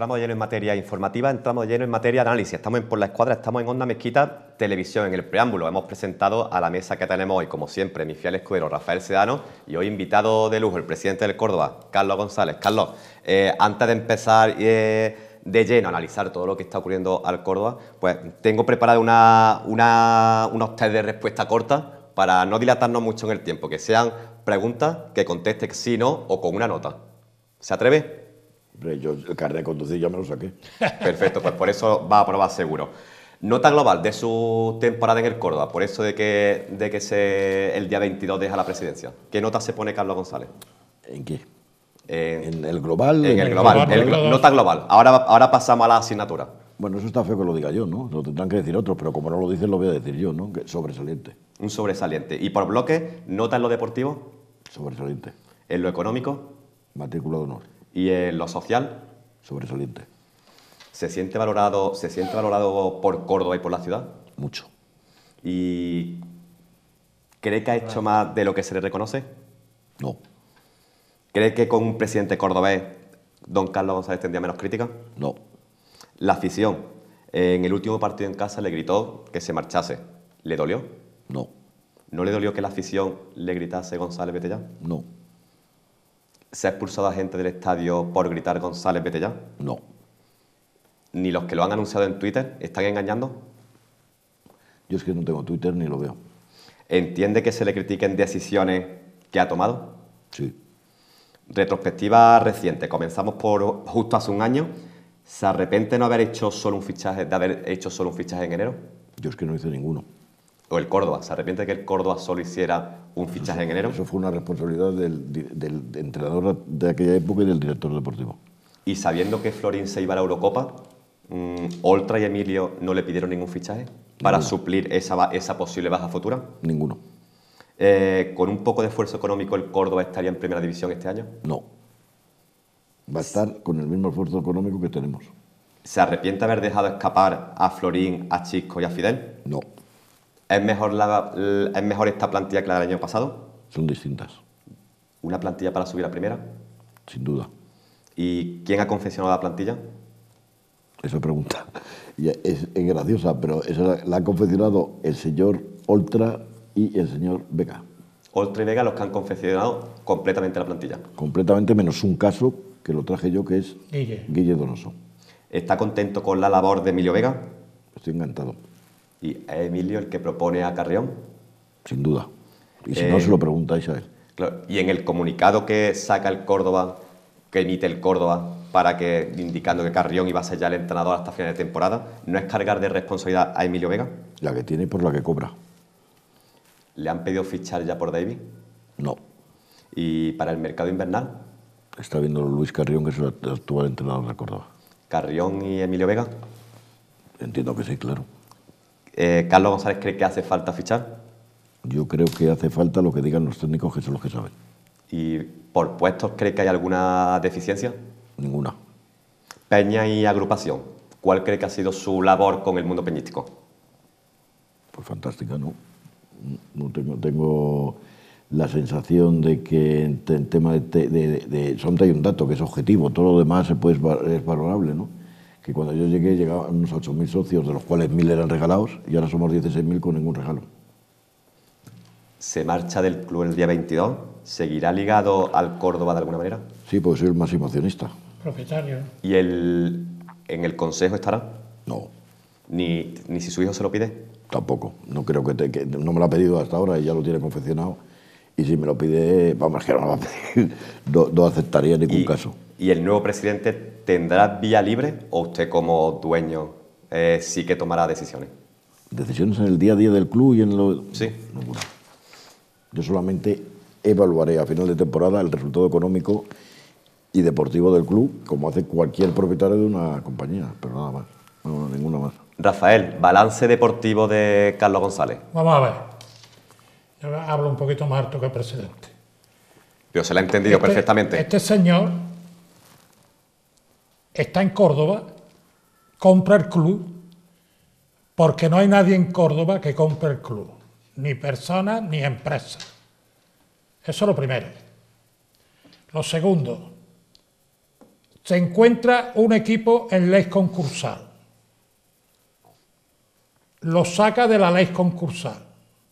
entramos de lleno en materia informativa, entramos de lleno en materia de análisis. Estamos en Por la Escuadra, estamos en Onda Mezquita Televisión. En el preámbulo hemos presentado a la mesa que tenemos hoy, como siempre, mi fiel escudero Rafael Sedano y hoy invitado de lujo, el presidente del Córdoba, Carlos González. Carlos, antes de empezar de lleno a analizar todo lo que está ocurriendo al Córdoba, pues tengo preparado unos test de respuesta corta para no dilatarnos mucho en el tiempo, que sean preguntas que conteste sí, no o con una nota. ¿Se atreve? Yo el carnet de conducir ya me lo saqué. Perfecto, pues por eso va a aprobar seguro. Nota global de su temporada en el Córdoba, por eso de que el día 22 deja la presidencia. ¿Qué nota se pone Carlos González? ¿En qué? ¿En el global? En el global, nota global. Ahora pasamos a la asignatura. Bueno, eso está feo que lo diga yo, ¿no? Lo tendrán que decir otros, pero como no lo dicen, lo voy a decir yo, ¿no? Que sobresaliente. Un sobresaliente. ¿Y por bloque, nota en lo deportivo? Sobresaliente. ¿En lo económico? Matrícula de honor. ¿Y en lo social? Sobresaliente. ¿Se siente valorado por Córdoba y por la ciudad? Mucho. ¿Y cree que ha hecho más de lo que se le reconoce? No. ¿Cree que con un presidente cordobés, don Carlos González, tendría menos críticas? No. La afición, en el último partido en casa le gritó que se marchase. ¿Le dolió? No. ¿No le dolió que la afición le gritase González, vete ya? No. ¿Se ha expulsado a gente del estadio por gritar González, vete ya? No. ¿Ni los que lo han anunciado en Twitter están engañando? Yo es que no tengo Twitter ni lo veo. ¿Entiende que se le critiquen decisiones que ha tomado? Sí. Retrospectiva reciente, comenzamos por justo hace un año. ¿Se arrepiente de haber hecho solo un fichaje en enero? Yo es que no hice ninguno. ¿O el Córdoba? ¿Se arrepiente de que el Córdoba solo hiciera un fichaje en enero? Eso fue una responsabilidad del entrenador de aquella época y del director deportivo. Y sabiendo que Florín se iba a la Eurocopa, ¿Oltra y Emilio no le pidieron ningún fichaje para suplir esa posible baja futura? Ninguno. ¿Con un poco de esfuerzo económico el Córdoba estaría en primera división este año? No. Va a estar con el mismo esfuerzo económico que tenemos. ¿Se arrepiente de haber dejado escapar a Florín, a Chisco y a Fidel? No. ¿Es mejor esta plantilla que la del año pasado? Son distintas. ¿Una plantilla para subir a primera? Sin duda. ¿Y quién ha confeccionado la plantilla? Esa pregunta es graciosa, pero esa la ha confeccionado el señor Oltra y el señor Vega. Oltra y Vega los que han confeccionado completamente la plantilla. Completamente, menos un caso que lo traje yo, que es Guille Donoso. ¿Está contento con la labor de Emilio Vega? Estoy encantado. ¿Y es Emilio el que propone a Carrión? Sin duda. Y si no, se lo preguntáis a él. Claro. ¿Y en el comunicado que saca el Córdoba, que emite el Córdoba, indicando que Carrión iba a ser ya el entrenador hasta final de temporada, no es cargar de responsabilidad a Emilio Vega? La que tiene y por la que cobra. ¿Le han pedido fichar ya por David? No. ¿Y para el mercado invernal? Está viendo Luis Carrión, que es el actual entrenador de Córdoba. ¿Carrión y Emilio Vega? Entiendo que sí, claro. ¿Carlos González cree que hace falta fichar? Yo creo que hace falta lo que digan los técnicos, que son los que saben. ¿Y por puestos cree que hay alguna deficiencia? Ninguna. Peña y agrupación, ¿cuál cree que ha sido su labor con el mundo peñístico? Pues fantástica, ¿no? No tengo la sensación de que en tema de solamente hay un dato que es objetivo, todo lo demás es valorable, ¿no? Que cuando yo llegué llegaban unos 8.000 socios, de los cuales 1.000 eran regalados, y ahora somos 16.000 con ningún regalo. ¿Se marcha del club el día 22? ¿Seguirá ligado al Córdoba de alguna manera? Sí, porque soy el máximo accionista. Propietario. ¿Y en el consejo estará? No. ¿Ni si su hijo se lo pide? Tampoco. No creo que no me lo ha pedido hasta ahora y ya lo tiene confeccionado. Y si me lo pide, vamos, que no lo va a pedir. No aceptaría en ningún caso. ¿Y el nuevo presidente tendrá vía libre o usted como dueño sí que tomará decisiones? ¿Decisiones en el día a día del club y en lo...? Sí. Ninguna. Yo solamente evaluaré a final de temporada el resultado económico y deportivo del club, como hace cualquier propietario de una compañía, pero nada más. No, ninguna más. Rafael, balance deportivo de Carlos González. Vamos a ver. Yo hablo un poquito más alto que el presidente. Pero se lo ha entendido perfectamente. Este señor está en Córdoba, compra el club, porque no hay nadie en Córdoba que compre el club. Ni personas ni empresas. Eso es lo primero. Lo segundo, se encuentra un equipo en ley concursal. Lo saca de la ley concursal.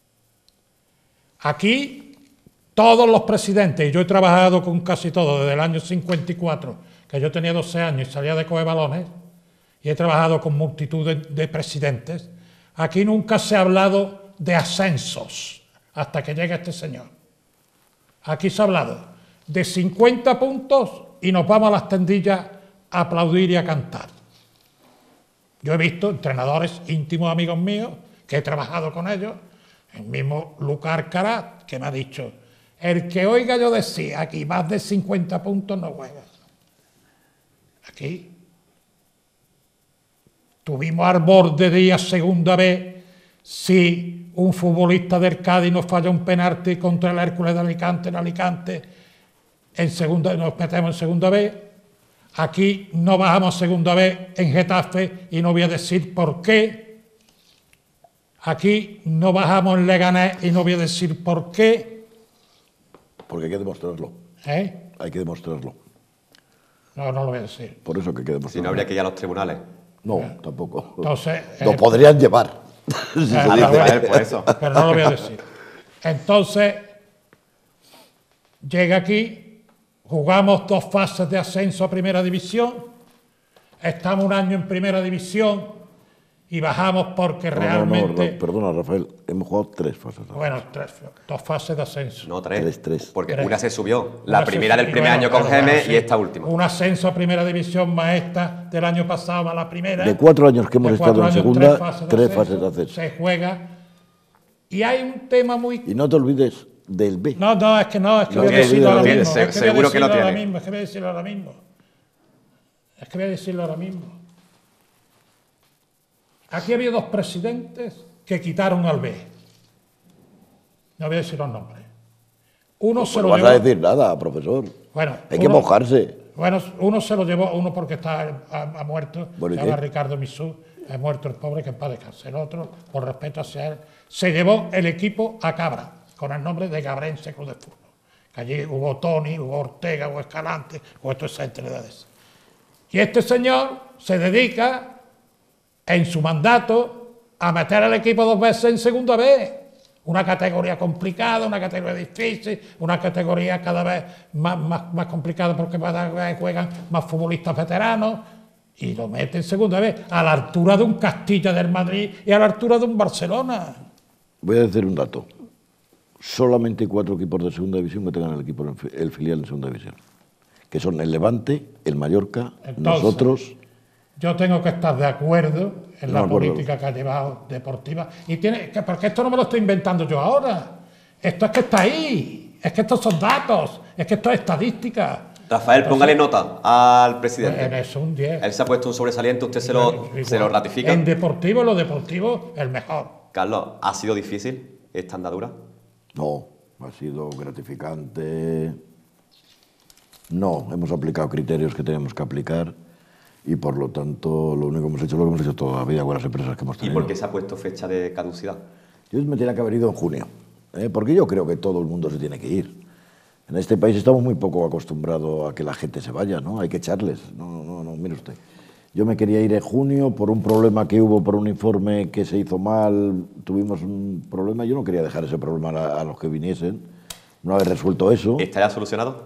Aquí todos los presidentes, y yo he trabajado con casi todos desde el año 54, que yo tenía 12 años y salía de coger balones, y he trabajado con multitud de presidentes, aquí nunca se ha hablado de ascensos hasta que llega este señor. Aquí se ha hablado de 50 puntos y nos vamos a las tendillas a aplaudir y a cantar. Yo he visto entrenadores íntimos amigos míos, que he trabajado con ellos, el mismo Lucar Carat, que me ha dicho, el que oiga yo decir aquí más de 50 puntos no juega. Aquí tuvimos al borde de ir a segunda vez si un futbolista del Cádiz nos falla un penalti contra el Hércules de Alicante en Alicante, nos metemos en segunda vez. Aquí no bajamos a segunda vez en Getafe y no voy a decir por qué. Aquí no bajamos en Leganés y no voy a decir por qué. Porque hay que demostrarlo. ¿Eh? Hay que demostrarlo. No, no lo voy a decir. Por eso que hay que demostrarlo. Si no, habría que ir a los tribunales. No, tampoco. Entonces, lo podrían llevar. Rafael, por eso. Pero no lo voy a decir. Entonces, llega aquí, jugamos 2 fases de ascenso a Primera División, estamos un año en Primera División y bajamos porque realmente... Perdona, Rafael, hemos jugado 3 fases. Bueno, 2 fases de ascenso. No, 3. 3. Porque 3. una se subió. La Una primera se- del primer bueno, año con claro, Gemes sí. y esta última. Un ascenso a Primera División más esta del año pasado más la primera. De 4 años que hemos De 4 estado en años, segunda, 3 de fases de ascenso. Se juega. Y hay un tema muy... Y no te olvides del B. No, es que Lo voy a tiene, decirlo lo ahora tiene, mismo. seguro que lo tiene. Es que voy a decirlo ahora mismo. Es que voy a decirlo ahora mismo. Aquí había 2 presidentes que quitaron al B. No voy a decir los nombres. Uno se No lo vas llevó... a decir nada, profesor. Bueno, Hay que mojarse. Bueno, uno se lo llevó, uno porque ha muerto, Bueno, ¿y se llama qué? Ricardo Misú, ha muerto el pobre, que en paz descanse. El otro, por respeto hacia él, se llevó el equipo a Cabra, con el nombre de Cabrense Club de Fútbol. Que allí hubo Tony, hubo Ortega, hubo Escalante, hubo todas esas entidades. Y este señor se dedica, en su mandato, a meter al equipo 2 veces en segunda vez. Una categoría complicada, una categoría difícil, una categoría cada vez más complicada porque cada vez juegan más futbolistas veteranos y lo mete en segunda vez, a la altura de un Castilla del Madrid y a la altura de un Barcelona. Voy a decir un dato. Solamente hay 4 equipos de segunda división que tengan el filial en segunda división. Que son el Levante, el Mallorca, Entonces, nosotros... Yo tengo que estar de acuerdo en la No, acuerdo. política que ha llevado deportiva. Porque esto no me lo estoy inventando yo ahora. Esto es que está ahí. Es que estos son datos. Es que esto es estadística. Rafael, póngale nota al presidente. En eso un 10. Él se ha puesto un sobresaliente, usted se lo ratifica. En deportivo, lo deportivo, el mejor. Carlos, ¿ha sido difícil esta andadura? No, ha sido gratificante. No, hemos aplicado criterios que tenemos que aplicar y por lo tanto lo único que hemos hecho es lo que hemos hecho toda la vida con las empresas que hemos ¿Y tenido. por qué se ha puesto fecha de caducidad? Yo me tenía que haber ido en junio, porque yo creo que todo el mundo se tiene que ir. En este país estamos muy poco acostumbrados a que la gente se vaya, ¿no? Hay que echarles. No, mire usted. Yo me quería ir en junio por un problema que hubo, por un informe que se hizo mal, tuvimos un problema. Yo no quería dejar ese problema a los que viniesen, no haber resuelto eso. ¿Está ya solucionado?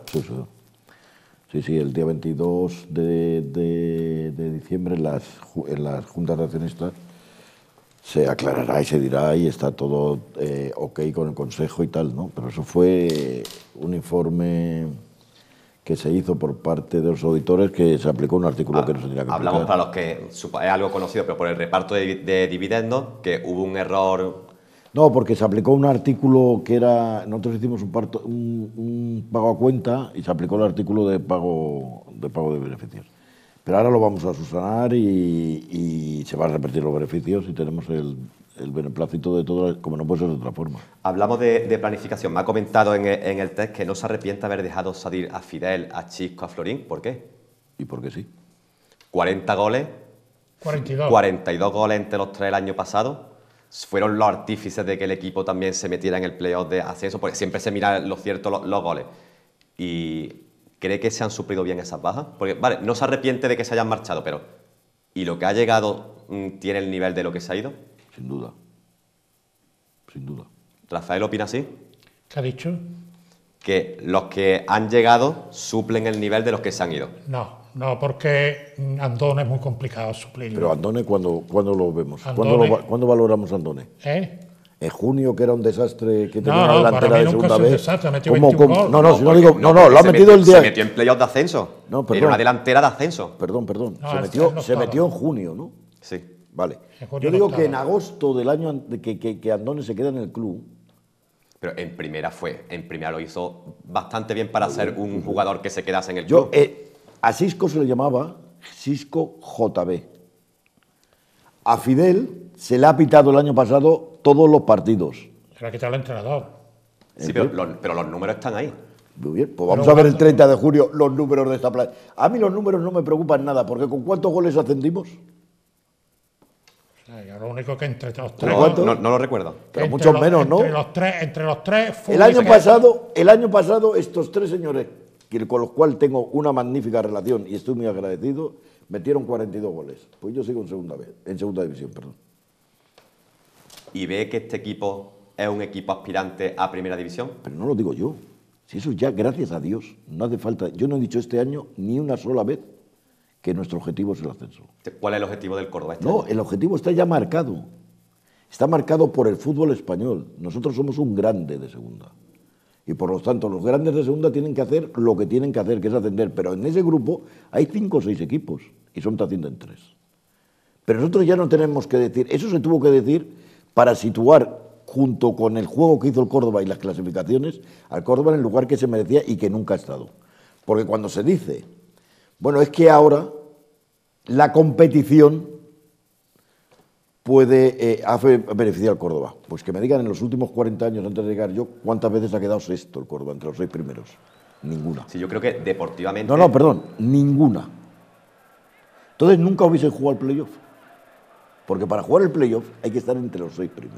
Sí, el día 22 de diciembre en las juntas de accionistas se aclarará y se dirá y está todo ok con el Consejo y tal, ¿no? Pero eso fue un informe que se hizo por parte de los auditores que se aplicó un artículo que no se tenía que aplicar. Hablamos para los que es algo conocido, pero por el reparto de dividendos, que hubo un error. No, porque se aplicó un artículo que era... Nosotros hicimos un pago a cuenta y se aplicó el artículo de pago de beneficios. Pero ahora lo vamos a subsanar y se van a repartir los beneficios y tenemos el beneplácito de todo, como no puede ser de otra forma. Hablamos de planificación. Me ha comentado en el test que no se arrepiente de haber dejado salir a Fidel, a Chisco, a Florín. ¿Por qué? ¿Y por qué sí? 40 goles, 42. 42 goles entre los 3 el año pasado. Fueron los artífices de que el equipo también se metiera en el playoff de ascenso, porque siempre se mira lo cierto los goles. ¿Y ¿cree que se han suplido bien esas bajas? Porque, vale, no se arrepiente de que se hayan marchado, pero ¿y lo que ha llegado tiene el nivel de lo que se ha ido? Sin duda. Sin duda. ¿Rafael opina así? ¿Qué ha dicho? Que los que han llegado suplen el nivel de los que se han ido. No, porque Andone es muy complicado suplirlo. Pero Andone, ¿cuándo lo vemos? Andone. ¿Cuándo valoramos a Andone? ¿Eh? En junio, que era un desastre, que tenía No, una delantera para mí de nunca segunda es un vez. desastre, ha metido ¿Cómo? 21 goles. No, si no porque- digo, no, lo ha se metido el día. Se metió en playoff de ascenso. No, perdón. Era una delantera de ascenso. Perdón. No, se él metió, no se estaba. metió en junio, ¿no? Sí. Vale. En junio Yo no digo estaba. que en agosto del año que Andone se queda en el club, Pero en primera lo hizo bastante bien para ser un jugador que se quedase en el yo club. a Xisco se le llamaba Xisco JB. A Fidel se le ha pitado el año pasado todos los partidos. Se le ha quitado el entrenador. Sí, pero los números están ahí. Muy bien, pues vamos a ver el 30 de julio los números de esta playa. A mí los números no me preocupan nada, porque ¿con cuántos goles ascendimos? O sea, yo lo único que entre los tres... No, ¿Cuánto? no lo recuerdo. Pero entre mucho los- menos, ¿no? Entre los tres... El año pasado, estos tres señores, con los cuales tengo una magnífica relación y estoy muy agradecido, metieron 42 goles. Pues yo sigo en segunda división, perdón. ¿Y ve que este equipo es un equipo aspirante a primera división? Pero no lo digo yo. Si eso ya, gracias a Dios, no hace falta. Yo no he dicho este año ni una sola vez que nuestro objetivo es el ascenso. ¿Cuál es el objetivo del Córdoba este No, año? el objetivo está ya marcado. Está marcado por el fútbol español. Nosotros somos un grande de segunda. Y por lo tanto, los grandes de segunda tienen que hacer lo que tienen que hacer, que es ascender. Pero en ese grupo hay 5 o 6 equipos y son ascienden 3. Pero nosotros ya no tenemos que decir, eso se tuvo que decir para situar, junto con el juego que hizo el Córdoba y las clasificaciones, al Córdoba en el lugar que se merecía y que nunca ha estado. Porque cuando se dice, bueno, es que ahora la competición puede beneficiar al Córdoba. Pues que me digan en los últimos 40 años, antes de llegar yo, ¿cuántas veces ha quedado sexto el Córdoba entre los 6 primeros? Ninguna. Sí, yo creo que deportivamente... No, perdón, ninguna. Entonces nunca hubiese jugado el playoff. Porque para jugar el playoff hay que estar entre los 6 primeros.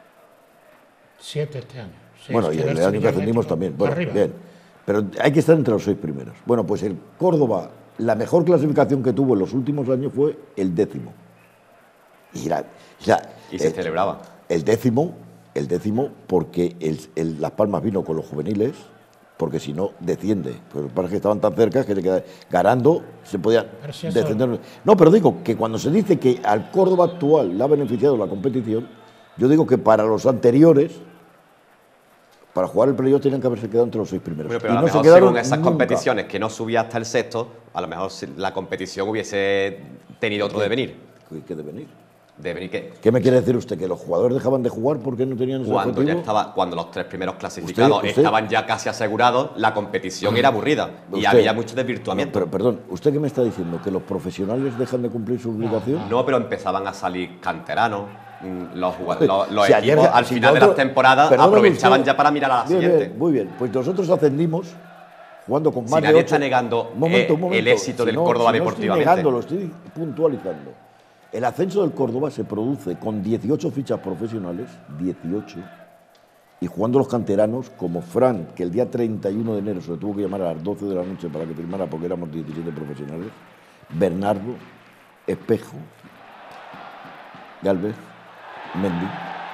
7 este año. Sí, Bueno, es y que el del año que Sevilla ascendimos Atlético, también. Bueno, arriba. bien. Pero hay que estar entre los 6 primeros. Bueno, pues el Córdoba, la mejor clasificación que tuvo en los últimos años fue el 10º. Y se celebraba. El décimo porque Las Palmas vino con los juveniles, porque si no, desciende. Pero para que estaban tan cerca que se quedaban ganando, se podía Pero si eso- descender. No, pero digo que cuando se dice que al Córdoba actual le ha beneficiado la competición, yo digo que para los anteriores, para jugar el playoff tenían que haberse quedado entre los 6 primeros. Bueno, pero Y a lo no se mejor quedaron según esas nunca. competiciones que no subía hasta el sexto, a lo mejor si la competición hubiese tenido otro devenir. ¿Qué devenir? Devenir que ¿Qué me quiere decir usted? ¿Que los jugadores dejaban de jugar porque no tenían ese objetivo? cuando los 3 primeros clasificados Usted- estaban ya casi asegurados, la competición era aburrida y Usted- había mucho No, desvirtuamiento. pero perdón, ¿usted qué me está diciendo? ¿Que los profesionales dejan de cumplir su obligación? No, pero empezaban a salir canteranos. Los Si ayer- equipos al si final de nosotros- las temporadas perdóneme aprovechaban usted. ya para mirar a la Bien, siguiente. bien, muy bien. Pues nosotros ascendimos jugando con Si más de nadie 8. está negando Un momento. el éxito del Córdoba deportivamente. No estoy negando, lo estoy puntualizando. El ascenso del Córdoba se produce con 18 fichas profesionales, 18, y jugando los canteranos como Fran, que el día 31 de enero se le tuvo que llamar a las 12 de la noche para que firmara porque éramos 17 profesionales, Bernardo, Espejo, Galvez, Mendy.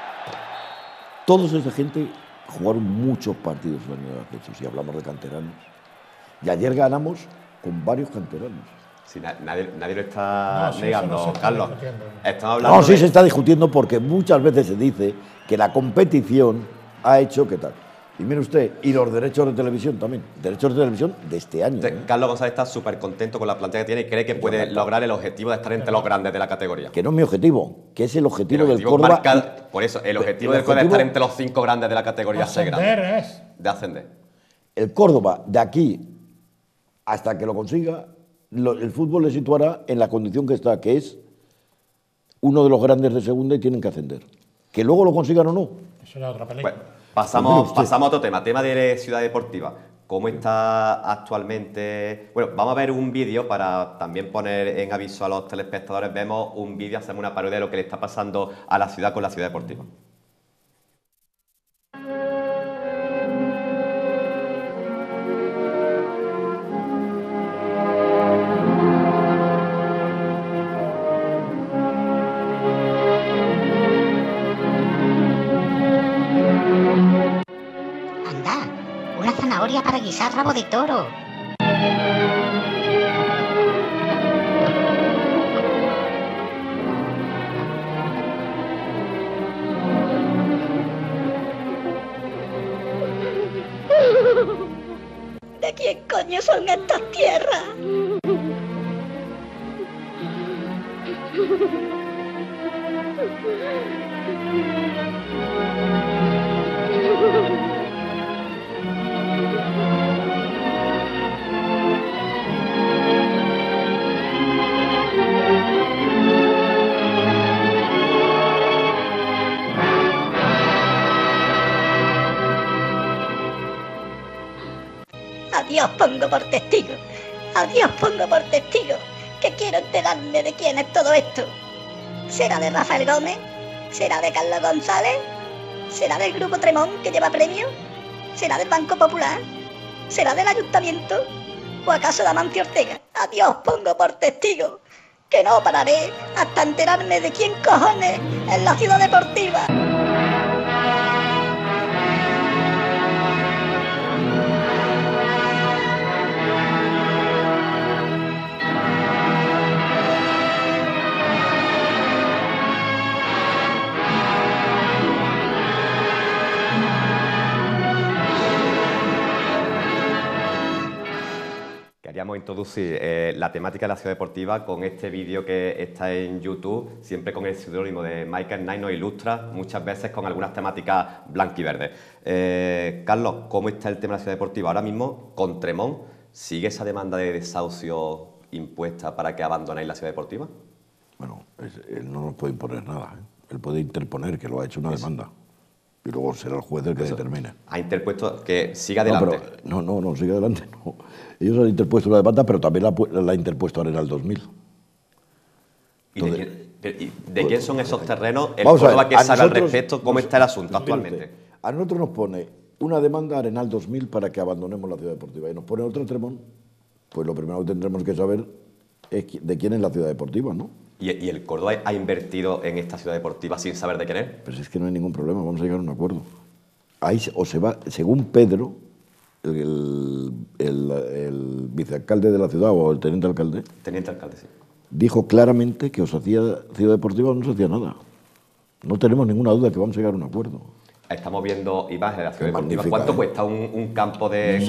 Toda esa gente jugaron muchos partidos el año de ascenso, si hablamos de canteranos. Y ayer ganamos con varios canteranos. Si nadie lo está No, sí, eso negando, no se está Carlos. discutiendo. Estamos hablando No, sí de- se está discutiendo porque muchas veces se dice que la competición ha hecho que tal. Y mire usted, y los derechos de televisión también. Derechos de televisión de este año. Carlos González está súper contento con la plantilla que tiene y cree que puede lograr el objetivo de estar entre los grandes de la categoría. Que no es mi objetivo, que es el objetivo, El objetivo del Córdoba. por eso, el objetivo el del Córdoba es objetivo- estar entre los 5 grandes de la categoría C Ascender grande. es... De ascender. El Córdoba, de aquí hasta que lo consiga, el fútbol le situará en la condición que está, que es uno de los grandes de segunda y tienen que ascender. Que luego lo consigan o no. Eso era otra película. Bueno, pasamos a otro tema, tema de Ciudad Deportiva. ¿Cómo está actualmente? Bueno, vamos a ver un vídeo para también poner en aviso a los telespectadores. Vemos un vídeo, hacemos una parodia de lo que le está pasando a la ciudad con la Ciudad Deportiva. guisar rabo de toro. ¿De quién coño son estas tierras? A Dios pongo por testigo, a Dios pongo por testigo, que quiero enterarme de quién es todo esto. ¿Será de Rafael Gómez? ¿Será de Carlos González? ¿Será del Grupo Tremont que lleva premio? ¿Será del Banco Popular? ¿Será del Ayuntamiento? ¿O acaso de Amancio Ortega? A Dios pongo por testigo, que no pararé hasta enterarme de quién cojones es la Ciudad Deportiva. Queríamos introducir la temática de la ciudad deportiva con este vídeo que está en YouTube, siempre con el seudónimo de Michael Knight, nos ilustra, muchas veces con algunas temáticas blanquiverdes. Carlos, ¿cómo está el tema de la ciudad deportiva? Ahora mismo, con Tremont, ¿sigue esa demanda de desahucio impuesta para que abandonéis la ciudad deportiva? Bueno, él no nos puede imponer nada, ¿eh? Él puede interponer, que lo ha hecho una demanda. Y luego será el juez el que determine. Ha interpuesto que siga adelante. No, siga adelante, no. Ellos han interpuesto una demanda, pero también la ha interpuesto Arenal 2000. Entonces, ¿De quién son esos terrenos? El Córdoba que sabe al respecto, ¿cómo está el asunto actualmente? A nosotros nos pone una demanda Arenal 2000 para que abandonemos la ciudad deportiva y nos pone otra Tremont, pues lo primero que tendremos que saber es de quién es la ciudad deportiva, ¿no? ¿Y el Córdoba ha invertido en esta ciudad deportiva sin saber de quién es? Pues es que no hay ningún problema, vamos a llegar a un acuerdo. Ahí o se va, según Pedro, el vicealcalde de la ciudad o el teniente alcalde. Teniente alcalde, sí. Dijo claramente que o se hacía ciudad deportiva o no se hacía nada. No tenemos ninguna duda que vamos a llegar a un acuerdo. Estamos viendo imágenes de la ciudad deportiva. Magnífica, ¿Cuánto cuesta un campo de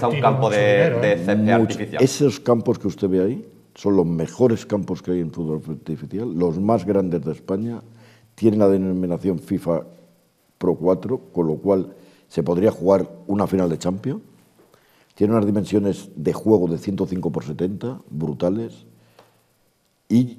césped artificial? Esos campos que usted ve ahí son los mejores campos que hay en fútbol artificial, los más grandes de España, tienen la denominación FIFA Pro 4, con lo cual se podría jugar una final de Champions. Tiene unas dimensiones de juego de 105 por 70, brutales, y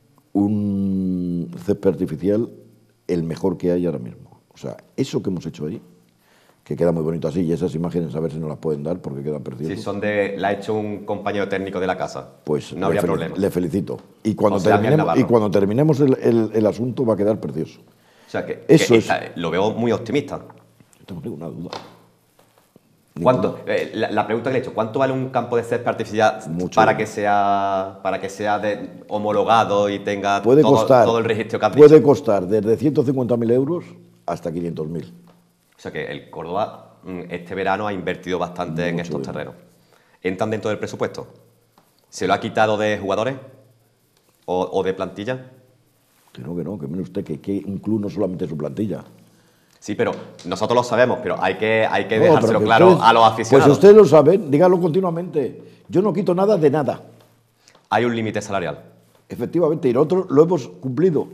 un césped artificial el mejor que hay ahora mismo. O sea, eso que hemos hecho ahí, que queda muy bonito así, y esas imágenes a ver si nos las pueden dar porque quedan preciosas. Si son la ha hecho un compañero técnico de la casa, pues no habría problema. Le felicito. Y cuando terminemos el asunto va a quedar precioso. O sea que lo veo muy optimista. No tengo ninguna duda. ¿Cuánto? La pregunta que le he hecho, ¿cuánto vale un campo de césped artificial para que sea homologado y tenga todo el registro que has dicho? Puede costar desde 150.000 euros hasta 500.000. O sea que el Córdoba este verano ha invertido bastante en estos terrenos. ¿Entran dentro del presupuesto? ¿Se lo ha quitado de jugadores o de plantilla? Que no, que mire usted que un club no solamente es su plantilla. Sí, pero nosotros lo sabemos, pero hay que dejárselo claro a los aficionados. Pues ustedes lo saben, díganlo continuamente. Yo no quito nada de nada. Hay un límite salarial. Efectivamente, y nosotros lo hemos cumplido.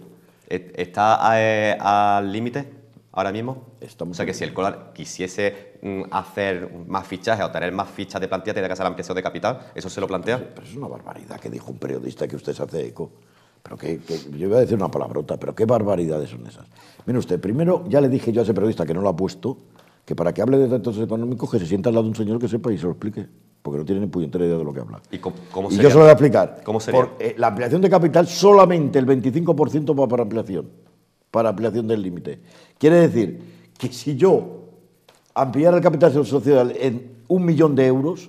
¿Está al límite ahora mismo? Estamos. O sea que si el Córdoba quisiese hacer más fichajes o tener más fichas de plantilla, tendría que hacer la ampliación de capital. ¿Eso se lo plantea? Pero es una barbaridad que dijo un periodista que usted se hace eco. Pero yo iba a decir una palabrota, pero qué barbaridades son esas. Mire usted, primero ya le dije yo a ese periodista que no lo ha puesto, que para que hable de datos económicos que se sienta al lado de un señor que sepa y se lo explique, porque no tiene ni puñetera idea de lo que habla. ¿Y cómo sería? Yo se lo voy a explicar. ¿Cómo sería? La ampliación de capital, solamente el 25% va para ampliación del límite. Quiere decir que si yo ampliara el capital social en 1 millón de euros,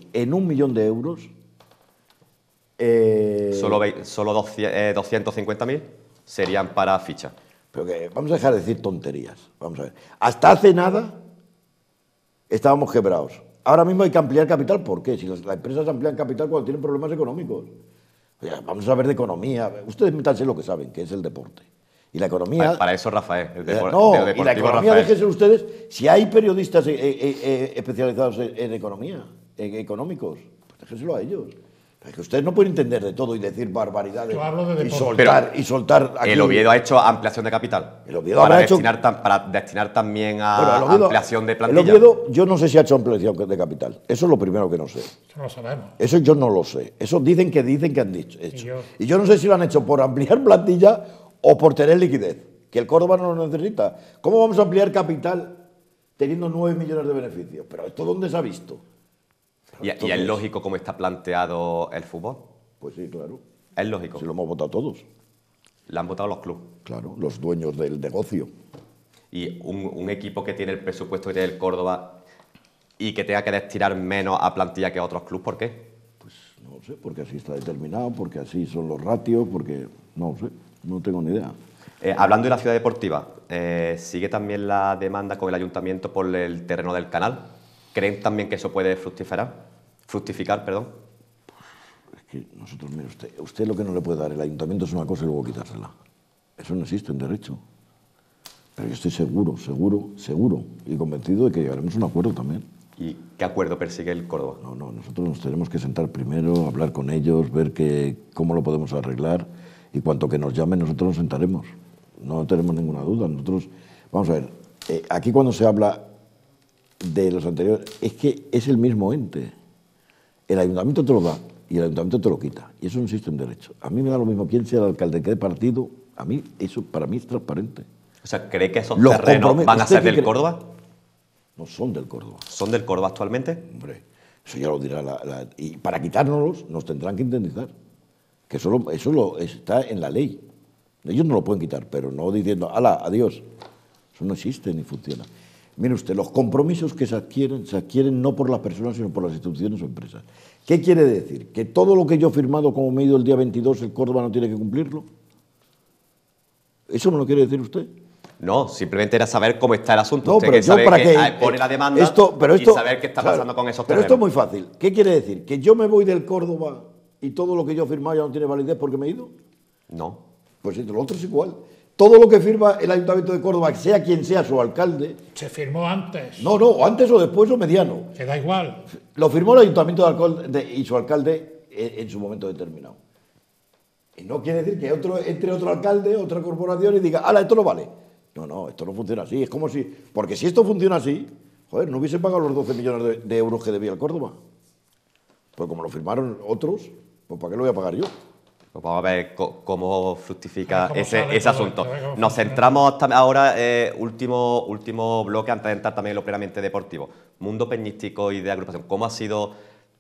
solo 250.000 serían para ficha. Pero que vamos a dejar de decir tonterías. Vamos a ver. Hasta hace nada estábamos quebrados. Ahora mismo hay que ampliar capital, ¿por qué? Si las empresas amplían capital cuando tienen problemas económicos. Oye, vamos a ver de economía. Ustedes métanse lo que saben, que es el deporte. Y la economía... Para eso, Rafael. No, y la economía, déjense ustedes, si hay periodistas especializados en economía, económicos, pues déjenselo a ellos. Es que ustedes no pueden entender de todo y decir barbaridades Yo hablo de y soltar aquí. El Oviedo ha hecho ampliación de capital. El Oviedo para habrá hecho... para destinar también a Bueno, el Oviedo, ampliación de plantilla. El Oviedo, yo no sé si ha hecho ampliación de capital. Eso es lo primero que no sé. Eso lo sabemos. Eso yo no lo sé. Eso dicen que han dicho. Y yo no sé si lo han hecho por ampliar plantilla o por tener liquidez, que el Córdoba no lo necesita. ¿Cómo vamos a ampliar capital teniendo 9 millones de beneficios? ¿Pero esto dónde se ha visto? ¿Y es lógico cómo está planteado el fútbol? Pues sí, claro. Es lógico. Si lo hemos votado todos. La han votado los clubes. Claro, los dueños del negocio. Y un equipo que tiene el presupuesto que tiene el Córdoba y que tenga que destinar menos a plantilla que otros clubes, ¿por qué? Pues no sé, porque así está determinado, porque así son los ratios, porque no sé, no tengo ni idea. Hablando de la ciudad deportiva, ¿sigue también la demanda con el ayuntamiento por el terreno del canal? ¿Creen también que eso puede fructificar? Es que nosotros, mire usted lo que no le puede dar el ayuntamiento es una cosa y luego quitársela. Eso no existe en derecho. Pero yo estoy seguro y convencido de que llegaremos a un acuerdo también. ¿Y qué acuerdo persigue el Córdoba? No, nosotros nos tenemos que sentar primero, hablar con ellos, ver cómo lo podemos arreglar y cuanto que nos llamen nosotros nos sentaremos. No tenemos ninguna duda. Nosotros, vamos a ver, aquí cuando se habla de los anteriores, es que es el mismo ente. El ayuntamiento te lo da y el ayuntamiento te lo quita. Y eso no existe en derecho. A mí me da lo mismo quién sea el alcalde, qué partido. A mí, eso para mí es transparente. O sea, ¿cree que esos terrenos van a ser del Córdoba? No son del Córdoba. ¿Son del Córdoba actualmente? Hombre, eso ya lo dirá y para quitárnoslos nos tendrán que indemnizar. Que eso está en la ley. Ellos no lo pueden quitar, pero no diciendo, ¡hala, adiós! Eso no existe ni funciona. Mire usted, los compromisos que se adquieren no por las personas, sino por las instituciones o empresas. ¿Qué quiere decir? ¿Que todo lo que yo he firmado como me he ido el día 22, el Córdoba no tiene que cumplirlo? ¿Eso me lo quiere decir usted? No, simplemente era saber cómo está el asunto. No, Usted pero que yo sabe para que qué pone la demanda y saber qué está pasando con esos terrenos. Pero esto es muy fácil. ¿Qué quiere decir? ¿Que yo me voy del Córdoba y todo lo que yo he firmado ya no tiene validez porque me he ido? No. Pues entre lo otro es igual. Todo lo que firma el Ayuntamiento de Córdoba, sea quien sea su alcalde... Se firmó antes. No, o antes o después o mediano. Que da igual. Lo firmó el Ayuntamiento y su alcalde en su momento determinado. Y no quiere decir que entre otro alcalde, otra corporación y diga, ¡hala, esto no vale! No, esto no funciona así. Es como si... Porque si esto funciona así, joder, no hubiesen pagado los 12 millones de euros que debía el Córdoba. Pues como lo firmaron otros, pues ¿para qué lo voy a pagar yo? Pues vamos a ver cómo fructifica cómo ese asunto. Nos centramos ahora, último bloque, antes de entrar también en lo plenamente deportivo. Mundo peñístico y de agrupación. ¿Cómo ha sido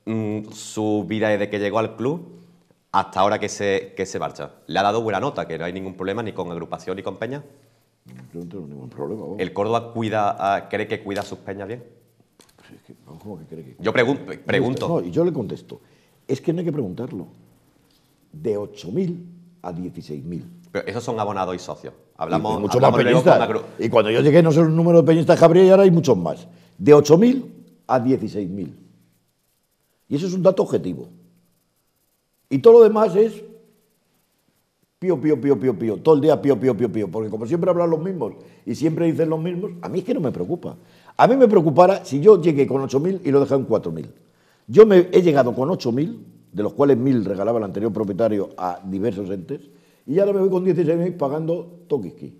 su vida desde que llegó al club hasta ahora que se marcha? ¿Le ha dado buena nota, que no hay ningún problema ni con agrupación ni con peña? Yo no tengo ningún problema. Vamos. ¿El Córdoba cree que cuida a sus peñas bien? Pues es que, ¿cómo que cree que cuida? Yo pregunto. No, y yo le contesto. Es que no hay que preguntarlo. De 8.000 a 16.000. Pero esos son abonados y socios. Hablamos mucho más peñistas. Y cuando yo llegué, no sé el número de peñistas que habría y ahora hay muchos más. De 8.000 a 16.000. Y eso es un dato objetivo. Y todo lo demás es pío. Todo el día pío. Porque como siempre hablan los mismos y siempre dicen los mismos, a mí es que no me preocupa. A mí me preocupara si yo llegué con 8.000 y lo dejé en 4.000. Yo he llegado con 8.000, de los cuales 1.000 regalaba el anterior propietario a diversos entes, y ahora me voy con 16.000 pagando toquisqui.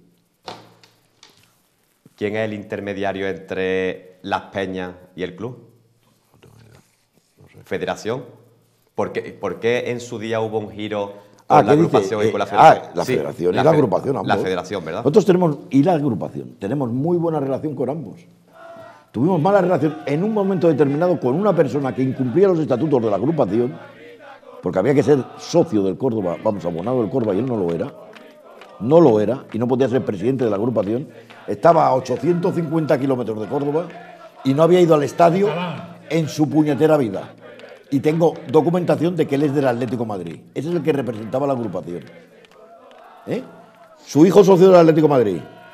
¿Quién es el intermediario entre las peñas y el club? No sé. ¿Federación? ¿Por qué en su día hubo un giro con la agrupación y con la federación? La federación y la agrupación, ambos. La federación, ¿verdad? Nosotros y la agrupación, tenemos muy buena relación con ambos. Tuvimos mala relación en un momento determinado con una persona que incumplía los estatutos de la agrupación, porque había que ser socio del Córdoba, abonado del Córdoba, y él no lo era, y no podía ser presidente de la agrupación. Estaba a 850 kilómetros de Córdoba y no había ido al estadio en su puñetera vida. Y tengo documentación de que él es del Atlético de Madrid. Ese es el que representaba la agrupación. Su hijo socio del Atlético de Madrid.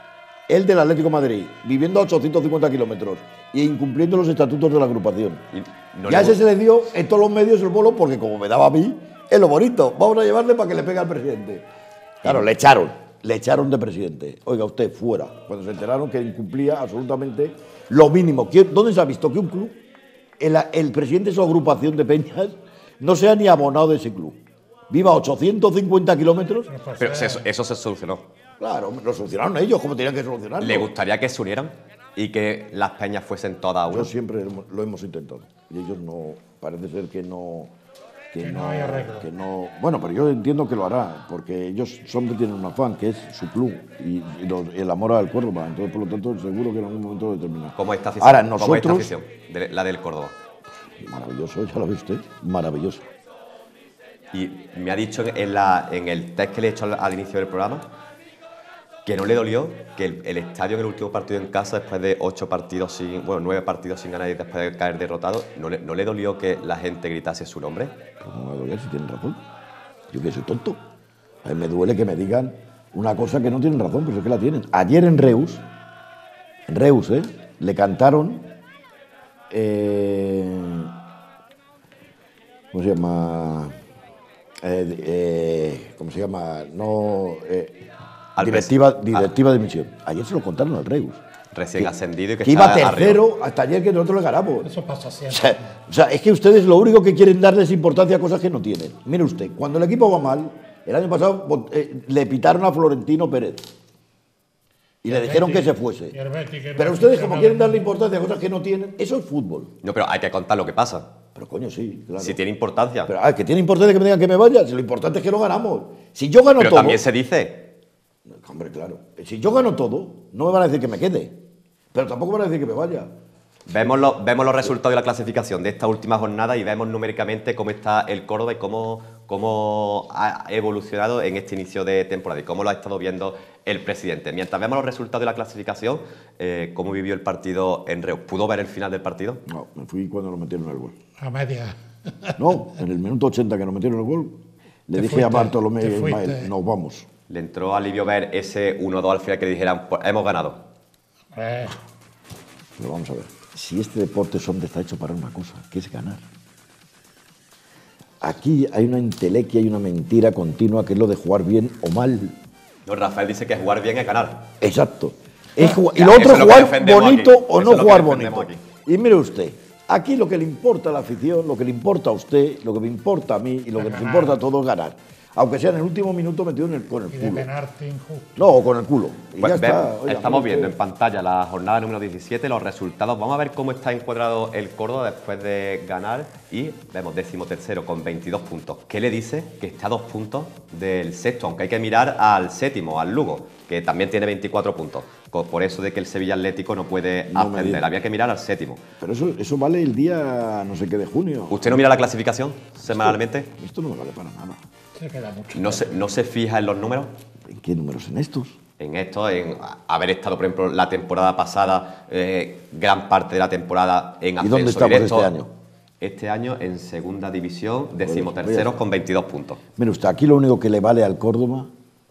el del Atlético de Madrid, viviendo a 850 kilómetros e incumpliendo los estatutos de la agrupación. No Ya ese se le dio en todos los medios el bolo porque como me daba a mí, es lo bonito. Vamos a llevarle para que le pegue al presidente. Claro, le echaron de presidente. Oiga, usted fuera. Cuando se enteraron que incumplía absolutamente lo mínimo. ¿Dónde se ha visto que un club, el presidente de su agrupación de peñas, no sea ni abonado de ese club? Viva a 850 kilómetros. Pero eso se solucionó. Claro, lo solucionaron ellos, como tenían que solucionarlo. ¿Le gustaría que se unieran y que las peñas fuesen todas una? Yo siempre lo hemos intentado. Y ellos no, parece ser que no... Que no hay arreglo. Que no, bueno, pero yo entiendo que lo hará, porque ellos siempre tienen un afán, que es su club, y el amor al Córdoba. Entonces, por lo tanto, seguro que en algún momento determinado. ¿Cómo es esta afición? Ahora, ¿Cómo es nosotros... esta afición? La del Córdoba. Maravilloso, ya lo ve usted, maravilloso. Y me ha dicho en el test que le he hecho al inicio del programa que no le dolió que el estadio en el último partido en casa, después de 9 partidos sin ganar y después de caer derrotado, no le dolió que la gente gritase su nombre. Pues no me duele si tienen razón. Yo que soy tonto. A mí me duele que me digan una cosa que no tienen razón, pero es que la tienen. Ayer en Reus, le cantaron... ¿cómo se llama? ¿Cómo se llama? No... directiva de misión. Ayer se lo contaron al Reus. Recién ascendido y que iba está tercero arriba. hasta ayer que nosotros le ganamos. Eso pasa siempre. O sea, es que ustedes lo único que quieren darles importancia a cosas que no tienen. Mire usted, cuando el equipo va mal, el año pasado le pitaron a Florentino Pérez. Y le dijeron que se fuese. Pero ustedes, como quieren darle importancia a cosas que no tienen, eso es fútbol. No, pero hay que contar lo que pasa. Pero coño, sí, claro. Si tiene importancia. Pero que tiene importancia que me digan que me vaya, si lo importante es que lo ganamos. Si yo gano pero todo... también se dice... Hombre, claro. Si yo gano todo, no me van a decir que me quede. Pero tampoco me van a decir que me vaya. Vemos los resultados de la clasificación de esta última jornada y vemos numéricamente cómo está el Córdoba y cómo ha evolucionado en este inicio de temporada y cómo lo ha estado viendo el presidente. Mientras vemos los resultados de la clasificación, ¿cómo vivió el partido en Reus? ¿Pudo ver el final del partido? No, me fui cuando lo metieron el gol. A media. No, en el minuto 80 que nos metieron el gol, le dije a Bartolomé Ismael, nos vamos. ¿Le entró alivio ver ese 1-2 al final que le dijeran, pues, hemos ganado? Pero vamos a ver, si este deporte está hecho para una cosa, que es ganar. Aquí hay una entelequia y una mentira continua que es lo de jugar bien o mal. No, Rafael dice que jugar bien es ganar. Exacto. Y lo otro es jugar bonito aquí. o Eso no es lo jugar que defendemos bonito. aquí. Y mire usted, aquí lo que le importa a la afición, lo que le importa a usted, lo que me importa a mí y lo que nos importa a todos es ganar. Aunque sea en el último minuto metido con el Y de culo. penarte injusto. No, con el culo. Y Pues ya está. Oiga, estamos mire viendo usted. en pantalla la jornada número 17, los resultados. Vamos a ver cómo está encuadrado el Córdoba después de ganar. Y vemos 13º con 22 puntos. ¿Qué le dice? Que está a 2 puntos del sexto, aunque hay que mirar al séptimo, al Lugo, que también tiene 24 puntos. Por eso de que el Sevilla Atlético no puede No me ascender. diga. Había que mirar al séptimo. Pero eso vale el día no sé qué de junio. ¿Usted no mira la clasificación semanalmente? Esto no me vale para nada. Se queda mucho. ¿No se fija en los números? ¿En qué números? ¿En estos? En esto, en haber estado, por ejemplo, la temporada pasada, gran parte de la temporada en ascenso dónde estamos directo. este año? Este año en segunda división, 13º con 22 puntos. Mire usted, aquí lo único que le vale al Córdoba,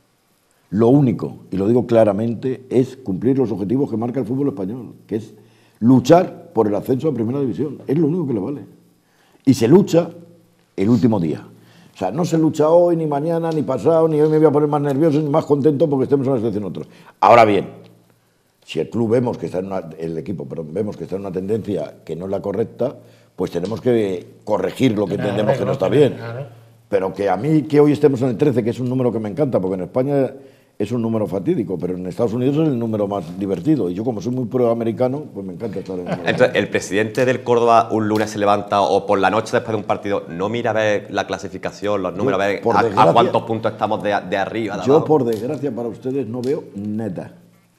lo único, y lo digo claramente, es cumplir los objetivos que marca el fútbol español, que es luchar por el ascenso a Primera División. Es lo único que le vale. Y se lucha el último día. O sea, no se lucha hoy, ni mañana, ni pasado, ni hoy me voy a poner más nervioso, ni más contento porque estemos en una situación u otra. Ahora bien, si el club vemos que está en vemos que está en una tendencia que no es la correcta, pues tenemos que corregir lo que entendemos que no está bien. Pero que a mí que hoy estemos en el 13, que es un número que me encanta, porque en España es un número fatídico, pero en Estados Unidos es el número más divertido. Y yo, como soy muy pro-americano, pues me encanta estar en el número. Entonces, el presidente del Córdoba un lunes se levanta o por la noche después de un partido, no mira a ver la clasificación, los números, a ver a cuántos puntos estamos de arriba. Yo, por desgracia para ustedes, no veo nada.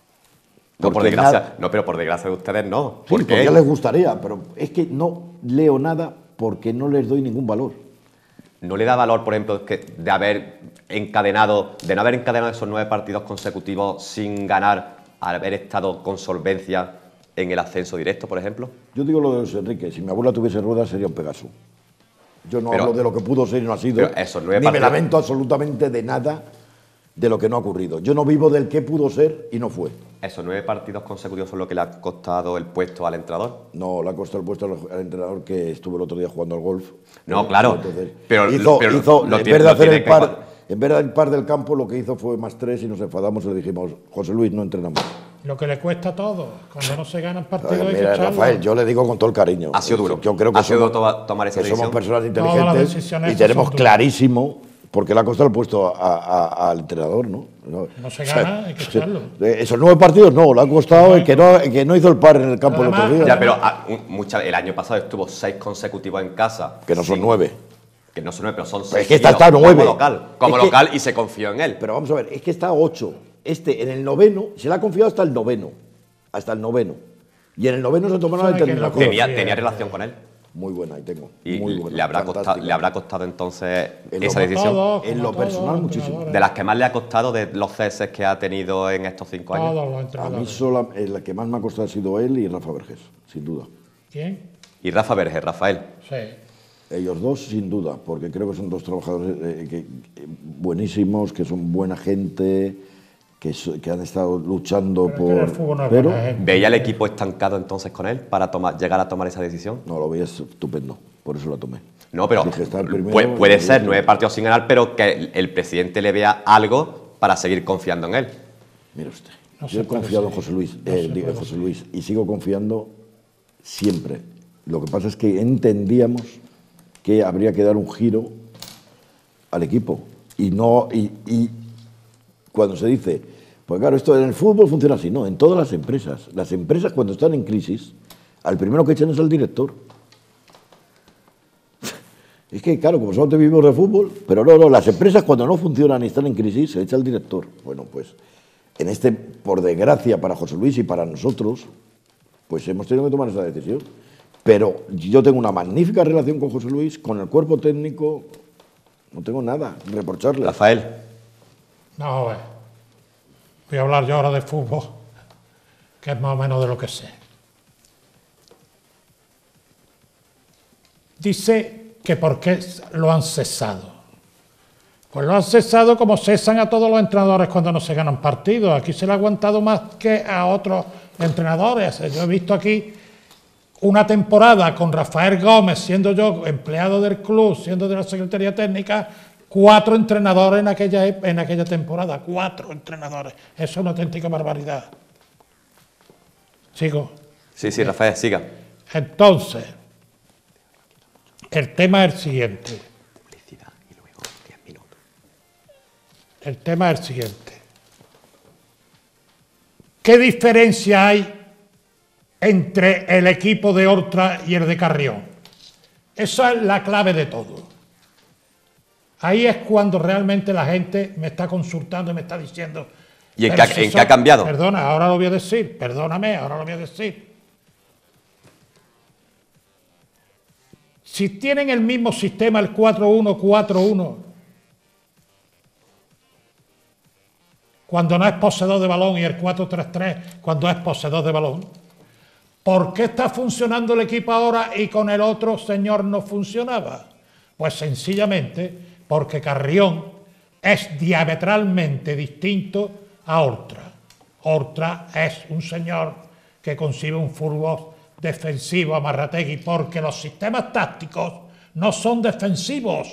No, por desgracia, no, pero por desgracia de ustedes no. Sí, porque ya les gustaría, pero es que no leo nada porque no les doy ningún valor. ¿No le da valor, por ejemplo, de no haber encadenado esos 9 partidos consecutivos sin ganar, al haber estado con solvencia en el ascenso directo, por ejemplo? Yo digo lo de Luis Enrique, si mi abuela tuviese ruedas sería un Pegaso. Yo no hablo de lo que pudo ser y no ha sido, esos 9 ni me lamento absolutamente de nada de lo que no ha ocurrido. Yo no vivo del que pudo ser y no fue. ¿Esos 9 partidos consecutivos son lo que le ha costado el puesto al entrenador? No, le ha costado el puesto al entrenador que estuvo el otro día jugando al golf. No, claro. Entonces, pero hizo, lo en tiene- vez de lo hacer tiene el que- par, en vez del par del campo, lo que hizo fue +3 y nos enfadamos y le dijimos, José Luis, no entrenamos. Lo que le cuesta todo. Cuando no se ganan partidos hay que Mira, echarlo. Rafael, yo le digo con todo el cariño. Ha sido duro. Yo creo que Ha sido somos, duro tomar esa que somos decisión. personas Todas las inteligentes decisiones y tenemos son duras. clarísimo porque le ha costado el puesto al entrenador, ¿no? No se gana, hay que echarlo. Esos 9 partidos no, le ha costado el que no hizo el par en el campo el otro Además, día. Ya, pero el año pasado estuvo 6 consecutivos en casa. Que no son Sí. 9. Que no son 9, pero son 6. Es que esta está 9. Como Es que- local y se confió en él. Pero vamos a ver, es que está 8. En el noveno, se le ha confiado hasta el noveno. Hasta el noveno. Y en el noveno se tomaron la Sabe que determinación. Tenía relación con él. Muy buena, ahí tengo. Y Muy buena. le habrá fantástica. costado entonces En lo- esa decisión. Todos, En como lo todos personal, los muchísimo. entrenadores. De las que más le ha costado de los ceses que ha tenido en estos 5 años. Todos los A mí entrenadores. la que más me ha costado ha sido él y Rafa Vergés, sin duda. ¿Quién? Y Rafa Vergés, Rafael. Sí. Ellos dos, sin duda, porque creo que son dos trabajadores buenísimos, que son buena gente, que han estado luchando Pero es que en el por... fútbol no es pero buena gente. ¿Veía el equipo estancado entonces con él para llegar a tomar esa decisión? no, lo veía estupendo, por eso la tomé. No, pero Dije, está el primero, puede ser y- 9 partidos sin ganar, pero que el presidente le vea algo para seguir confiando en él. Mire usted, No yo se he puede confiado en seguir. José Luis, No se digo, en puede José Luis, y sigo confiando siempre. Lo que pasa es que entendíamos que habría que dar un giro al equipo. Y cuando se dice, pues claro, esto en el fútbol funciona así, no, en todas las empresas. Las empresas cuando están en crisis, al primero que echan es al director. Es que, claro, como solamente vivimos de fútbol, pero no, las empresas cuando no funcionan y están en crisis, se echa al director. Bueno, pues, por desgracia para José Luis y para nosotros, pues hemos tenido que tomar esa decisión. Pero yo tengo una magnífica relación con José Luis, con el cuerpo técnico, no tengo nada que reprocharle. Rafael, No, a ver. Voy a hablar yo ahora de fútbol, que es más o menos de lo que sé. Dice que por qué lo han cesado. Pues lo han cesado como cesan a todos los entrenadores cuando no se ganan partidos. Aquí se le ha aguantado más que a otros entrenadores. Yo he visto aquí una temporada con Rafael Gómez, siendo yo empleado del club, siendo de la Secretaría Técnica, 4 entrenadores en aquella temporada. 4 entrenadores. Eso es una auténtica barbaridad. ¿Sigo? sí, Rafael, siga. Entonces, el tema es el siguiente. El tema es el siguiente. ¿Qué diferencia hay entre el equipo de Horta y el de Carrión? Esa es la clave de todo. Ahí es cuando realmente la gente me está consultando y me está diciendo... ¿Y en pero qué ha cambiado? Perdona, ahora lo voy a decir. Perdóname, ahora lo voy a decir. Si tienen el mismo sistema, el 4-1-4-1, cuando no es poseedor de balón, y el 4-3-3 cuando es poseedor de balón, ¿por qué está funcionando el equipo ahora y con el otro señor no funcionaba? Pues sencillamente porque Carrión es diametralmente distinto a Oltra. Oltra es un señor que concibe un fútbol defensivo a Marrategui, porque los sistemas tácticos no son defensivos.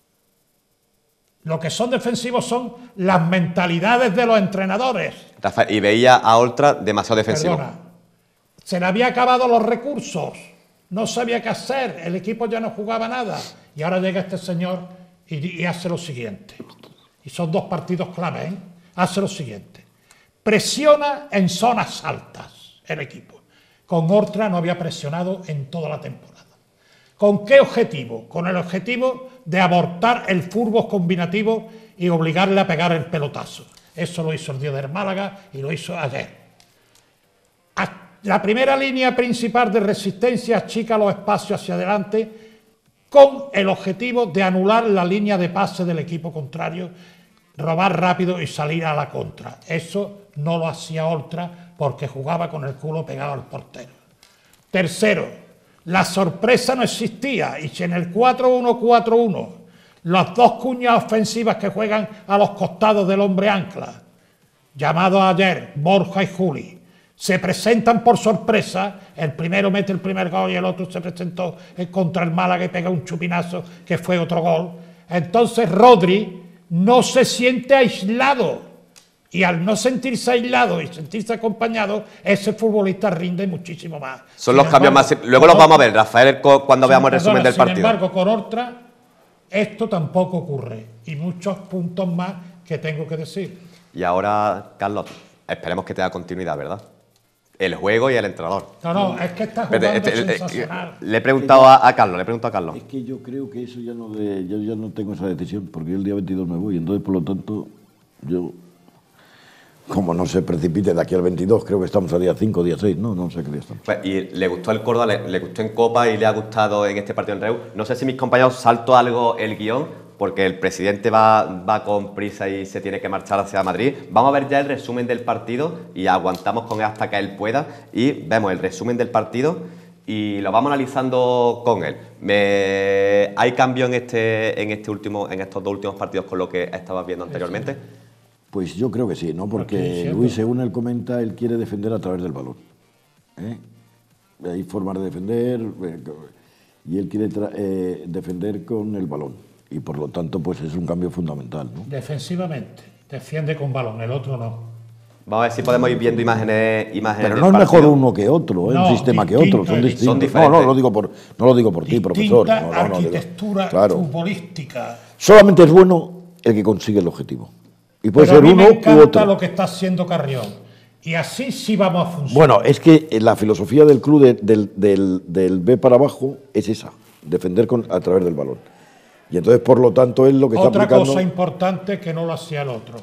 Lo que son defensivos son las mentalidades de los entrenadores. Rafael, y veía a Oltra demasiado defensivo. Perdona, se le había acabado los recursos, no sabía qué hacer, el equipo ya no jugaba nada. Y ahora llega este señor y hace lo siguiente. Y son 2 partidos clave, ¿eh? Hace lo siguiente. Presiona en zonas altas el equipo. Con Horta no había presionado en toda la temporada. ¿Con qué objetivo? Con el objetivo de abortar el fútbol combinativo y obligarle a pegar el pelotazo. Eso lo hizo el día del Málaga y lo hizo ayer. La primera línea principal de resistencia achica los espacios hacia adelante con el objetivo de anular la línea de pase del equipo contrario, robar rápido y salir a la contra. Eso no lo hacía Oltra porque jugaba con el culo pegado al portero. Tercero, la sorpresa no existía, y si en el 4-1-4-1 Las dos cuñas ofensivas que juegan a los costados del hombre ancla, llamados ayer Borja y Juli, se presentan por sorpresa. El primero mete el primer gol y el otro se presentó contra el Málaga y pega un chupinazo que fue otro gol. Entonces Rodri no se siente aislado. Y al no sentirse aislado y sentirse acompañado, ese futbolista rinde muchísimo más. Son los cambios más... Luego los vamos a ver, Rafael, cuando veamos el resumen del partido. Sin embargo, con Oltra, esto tampoco ocurre. Y muchos puntos más que tengo que decir. Y ahora, Carlos, esperemos que tenga continuidad, ¿verdad? El juego y el entrenador. No, es que está jugando sensacional. Le he preguntado a Carlos, Es que yo creo que eso yo ya no tengo esa decisión, porque yo el día 22 me voy, entonces por lo tanto, yo... Como no se precipite de aquí al 22, creo que estamos a día 5, día 6, no sé qué día estamos. Pues, y le gustó el Córdoba, le gustó en Copa y le ha gustado en este partido en Reus. No sé si mis compañeros salto algo el guión, porque el presidente va con prisa y se tiene que marchar hacia Madrid. Vamos a ver ya el resumen del partido y aguantamos con él hasta que él pueda y vemos el resumen del partido y lo vamos analizando con él. ¿Hay cambio en estos dos últimos partidos con lo que estabas viendo anteriormente? Pues yo creo que sí, ¿no? Porque Luis, según él comenta, él quiere defender a través del balón. Hay formas de defender y él quiere defender con el balón. Y por lo tanto, pues es un cambio fundamental, ¿no? Defensivamente, defiende con balón, el otro no. Vamos a ver si podemos ir viendo imágenes Pero no es mejor uno que otro, un sistema que otro, son distintos. Son diferentes. No lo digo por ti, profesor. Arquitectura futbolística. Solamente es bueno el que consigue el objetivo. Y puede Pero ser uno me encanta u otro. Lo que está haciendo Carrión. Y así sí vamos a funcionar. Bueno, es que la filosofía del club del B para abajo es esa, defender a través del balón. Y entonces, por lo tanto, es lo que está aplicando... Otra cosa importante que no lo hacía el otro.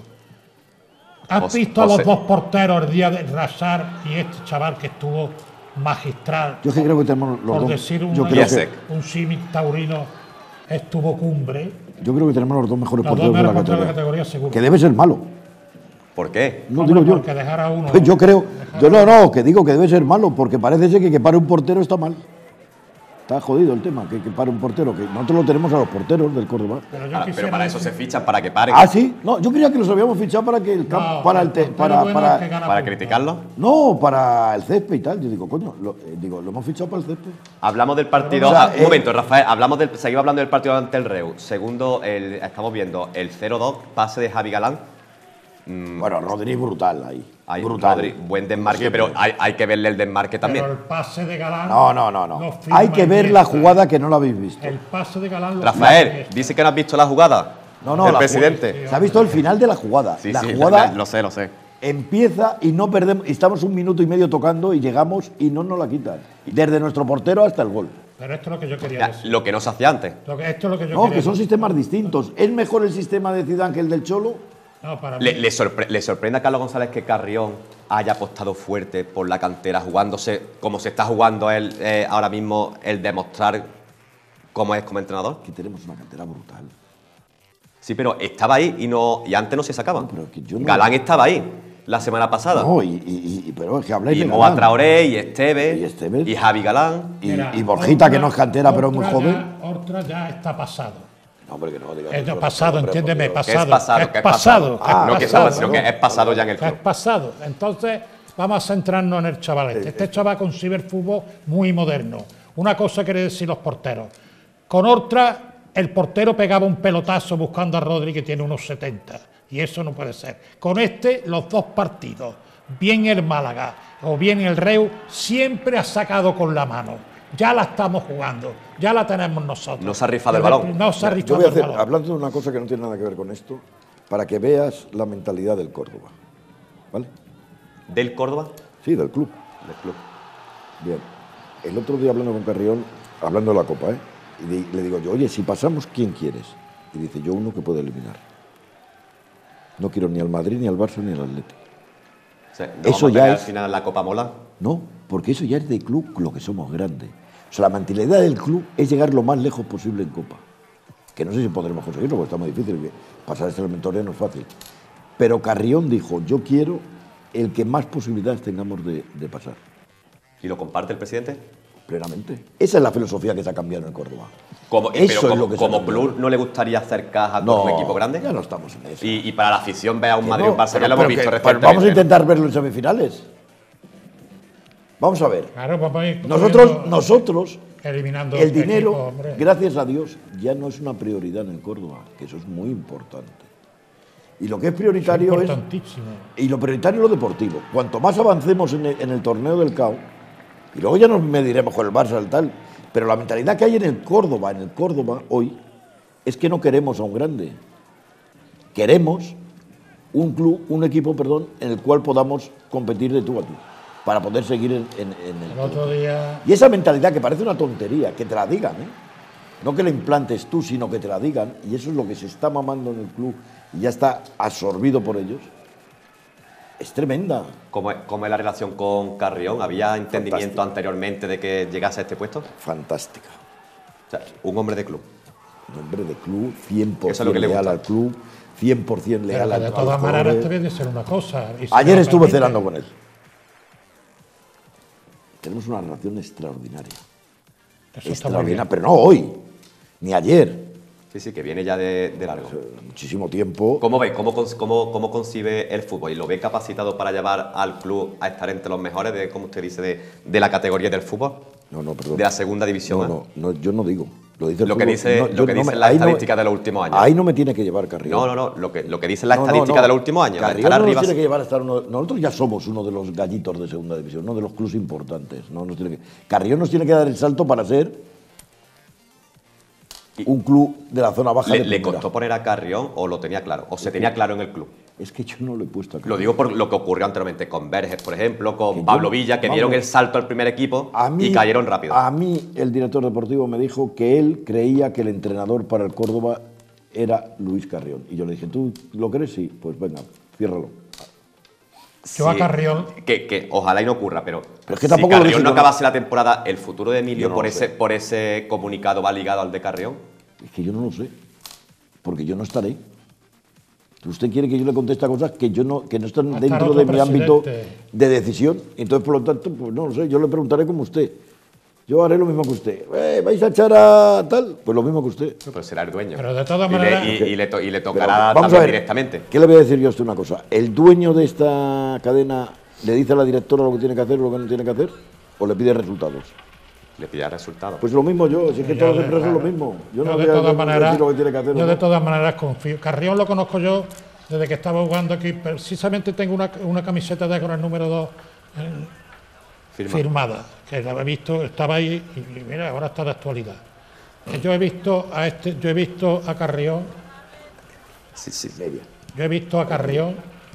¿Has visto a los dos porteros el día de Razar y este chaval que estuvo magistral? Yo creo que tenemos los por dos... decir un símil taurino, estuvo cumbre. Yo creo que tenemos los dos mejores porteros de la categoría, seguro. Que debe ser malo. ¿Por qué? No digo yo. Porque dejar a uno... Pues yo creo... que digo que debe ser malo, porque parece ser que pare un portero está mal. Está jodido el tema, que pare un portero, que nosotros lo tenemos a los porteros del Córdoba. Pero para eso se fichan, para que paren. ¿Ah, sí? No, yo creía que los habíamos fichado para que el campo... ¿Para criticarlo? No, para el césped y tal. Yo digo, coño, lo hemos fichado para el césped. Hablamos del partido... un momento, Rafael, seguimos hablando del partido ante el Reus. Segundo, estamos viendo el 0-2, pase de Javi Galán. Bueno, Rodri brutal ahí. Brutal. Rodri, buen desmarque, siempre. Pero hay que verle el desmarque también. Pero el pase de Galán... No. Hay que ver la jugada que no la habéis visto. El pase de Galán... Rafael, dice que no has visto la jugada. El presidente. Se ha visto el final de la jugada. Sí, la jugada lo sé. Empieza y no perdemos... Estamos un minuto y medio tocando y llegamos y no nos la quitan. Desde nuestro portero hasta el gol. Pero esto es lo que yo quería decir. Lo que no se hacía antes. Esto es lo que yo no, quería que son decir. sistemas distintos. ¿Es mejor el sistema de Zidane que el del Cholo? No, para mí. ¿Le sorprende a Carlos González que Carrión haya apostado fuerte por la cantera, jugándose como se está jugando él ahora mismo, el demostrar cómo es como entrenador? Que tenemos una cantera brutal. Sí, pero estaba ahí y antes no se sacaba. Galán estaba ahí la semana pasada. No, pero es que habláis de Galán. Moa Traoré y Esteves y Javi Galán. Y Borjita, que no es cantera, pero es muy joven. Ortra ya está pasado. No, hombre, que no digas es pasado, entiéndeme, pasado. ¿Qué es pasado? No que estaba, sino que es pasado ya en el club. Es pasado. Entonces, vamos a centrarnos en el chaval Este chaval concibe el fútbol muy moderno. Una cosa quiere decir los porteros. Con Ortra, el portero pegaba un pelotazo buscando a Rodri, que tiene unos 70. Y eso no puede ser. Con los dos partidos, bien el Málaga o bien el Reus, siempre ha sacado con la mano. Ya la estamos jugando, ya la tenemos nosotros. No se ha rifado el balón. No se ha Yo rifado voy a el balón. hablando de una cosa que no tiene nada que ver con esto, para que veas la mentalidad del Córdoba. ¿Vale? ¿Del Córdoba? Sí, del club. Del club. Bien. El otro día hablando con Carrión, hablando de la Copa, y le digo yo, oye, si pasamos, ¿quién quieres? Y dice, yo uno que puedo eliminar. No quiero ni al Madrid, ni al Barça, ni al Atlético. O sea, ¿no eso ya es... al final la Copa mola? No, porque eso ya es de club lo que somos grandes. O sea, la mentalidad del club es llegar lo más lejos posible en Copa. Que no sé si podremos conseguirlo, porque está muy difícil. Pasar esta eliminatoria no es fácil. Pero Carrión dijo, yo quiero el que más posibilidades tengamos de pasar. ¿Y lo comparte el presidente? Plenamente. Esa es la filosofía que se ha cambiado en el Córdoba. Como club no le gustaría hacer caja con un equipo grande. Ya no estamos en eso. Y para la afición ver a un Madrid o un Barça, ya lo hemos visto recientemente. Vamos a intentar verlo en semifinales. Vamos a ver. Claro, vamos a ir Nosotros eliminando el dinero, equipos, hombre. gracias a Dios, ya no es una prioridad en el Córdoba, que eso es muy importante. Y lo que es prioritario es... importantísimo. Y lo prioritario es lo deportivo. Cuanto más avancemos en el torneo del CAO, y luego ya nos mediremos con el Barça el tal, pero la mentalidad que hay en el Córdoba hoy, es que no queremos a un grande. Queremos un equipo, en el cual podamos competir de tú a tú, para poder seguir en el otro día. Y esa mentalidad que parece una tontería, que te la digan, no que la implantes tú, sino que te la digan, y eso es lo que se está mamando en el club y ya está absorbido por ellos, es tremenda. ¿Cómo es la relación con Carrión? ¿Había entendimiento anteriormente de que llegase a este puesto? Fantástica. O sea, un hombre de club. Un hombre de club, 100% eso es lo que leal al club, 100% leal al club. De todas maneras, te voy a decir una cosa. Ayer estuve cenando con él. Tenemos una relación extraordinaria. Extraordinaria, pero no hoy, ni ayer. Sí, que viene ya de largo. Muchísimo tiempo. ¿Cómo veis? ¿Cómo concibe el fútbol? ¿Y lo ve capacitado para llevar al club a estar entre los mejores, como usted dice, de la categoría del fútbol? No, perdón. De la segunda división. No, yo no digo. Lo dice lo que dicen las estadísticas de los últimos años. Ahí no me tiene que llevar Carrión. No. Lo que dicen las estadísticas de los últimos años. Carrión no nos tiene que llevar a estar nosotros ya somos uno de los gallitos de segunda división, uno de los clubes importantes. Carrión nos tiene que dar el salto para ser un club de la zona baja. ¿Le costó poner a Carrión o lo tenía claro? ¿O se tenía claro en el club? Es que yo no lo he puesto a Carrión. Lo digo por lo que ocurrió anteriormente con Verges, por ejemplo, con Pablo Villa, que dieron el salto al primer equipo y cayeron rápido. A mí el director deportivo me dijo que él creía que el entrenador para el Córdoba era Luis Carrión. Y yo le dije, ¿tú lo crees? Sí, pues venga, ciérralo. Yo a Carrión... Que ojalá y no ocurra, pero es que tampoco si Carrión no acabase la temporada, ¿el futuro de Emilio por ese comunicado va ligado al de Carrión? Es que yo no lo sé, porque yo no estaré. Usted quiere que yo le conteste a cosas que no están dentro de mi ámbito de decisión. Entonces, por lo tanto, pues no lo sé, yo le preguntaré como usted. Yo haré lo mismo que usted. ¿Vais a echar a tal? Pues lo mismo que usted. Pero será el dueño. Pero de todas maneras... Y le tocará también directamente. ¿Qué le voy a decir yo a usted una cosa? ¿El dueño de esta cadena le dice a la directora lo que tiene que hacer o lo que no tiene que hacer? ¿O le pide resultados? Le pide resultados. Pues lo mismo yo, si es que todas las empresas es lo mismo. Yo no de todas maneras, lo que tiene que hacer. Yo de todas maneras confío. Carrión lo conozco yo desde que estaba jugando aquí. Precisamente tengo una camiseta de con el número 2 firmada, que la he visto, estaba ahí y mira, ahora está de actualidad. Yo he visto a Carrión. Sí. Yo he visto a Carrión